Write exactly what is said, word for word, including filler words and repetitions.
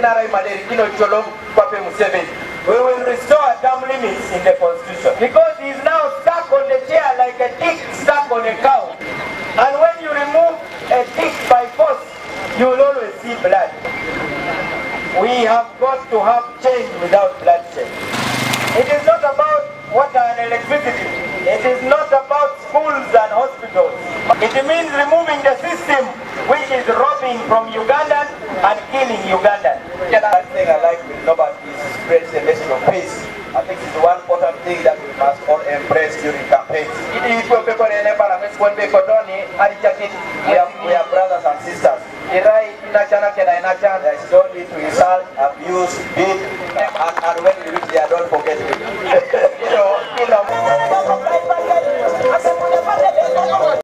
We will restore term limits in the constitution. Because he is now stuck on the chair like a tick stuck on a cow. And when you remove a tick by force, you will always see blood. We have got to have change without bloodshed. It is not about water and electricity. It is not about schools and hospitals. It means removing the system which is robbing from Ugandan and killing Ugandan. One thing I like with Norbert is spreads the message of peace. I think it's one important thing that we must all embrace during campaigns. We are, we are brothers and sisters. There is no need to insult, abuse, beat, and, and when we reach there, don't forget me.